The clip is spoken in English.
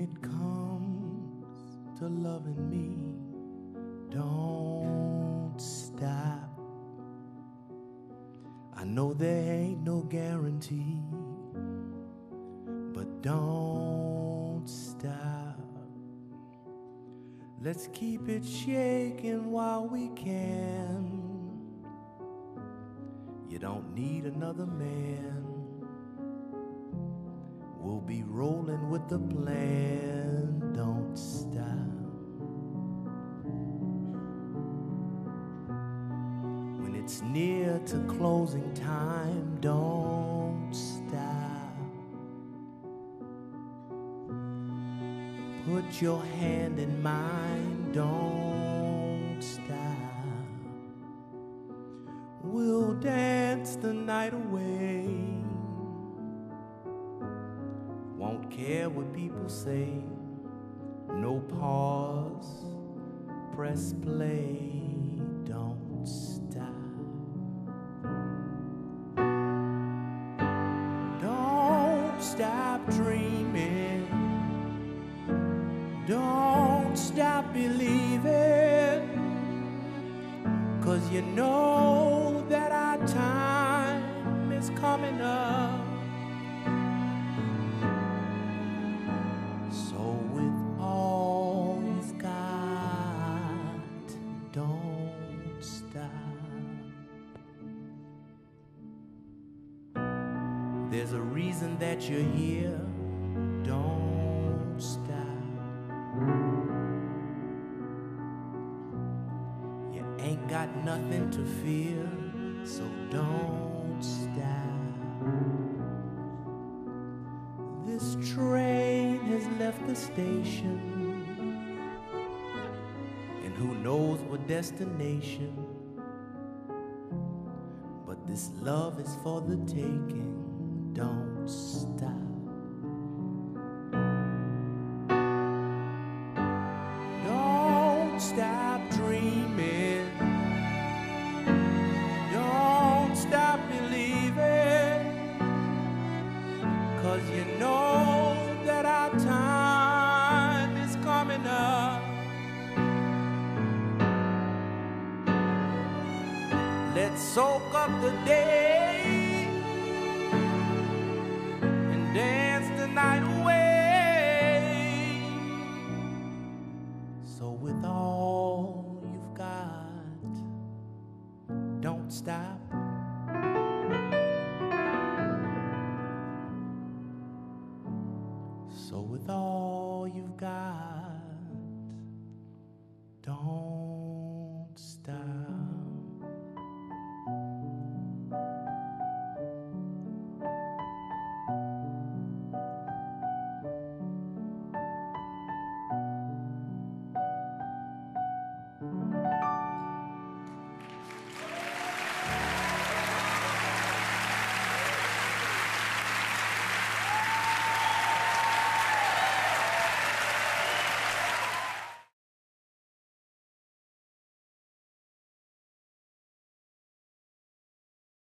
it comes to loving me, don't stop. I know there ain't no guarantee, but don't stop. Let's keep it shaking while we can. You don't need another man. We'll be rolling with the plan. Don't stop. When it's near to closing time, don't stop. Put your hand in mine, don't stop. We'll dance the night away. Won't care what people say. No pause, press play, don't stop. Don't stop dreaming. Don't stop believing. 'Cause you know that our time is coming up. So with all you've got, don't stop. There's a reason that you're here, don't stop. You ain't got nothing to fear, so don't stop. This train has left the station, and who knows what destination. But this love is for the taking, don't stop. Don't stop dreaming. Don't stop believing. 'Cause you know that our time is coming up. Let's soak up the day and dance the night away. So with all you've got, don't stop.